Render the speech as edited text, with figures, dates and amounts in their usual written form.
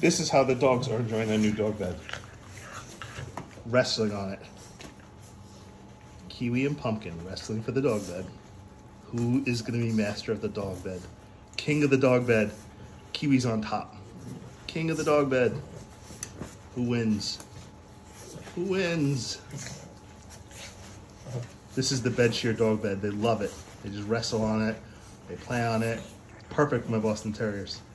This is how the dogs are enjoying their new dog bed. Wrestling on it. Kiwi and Pumpkin wrestling for the dog bed. Who is going to be master of the dog bed? King of the dog bed. Kiwi's on top. King of the dog bed. Who wins? Who wins? This is the Bedsure dog bed. They love it. They just wrestle on it. They play on it. Perfect for my Boston Terriers.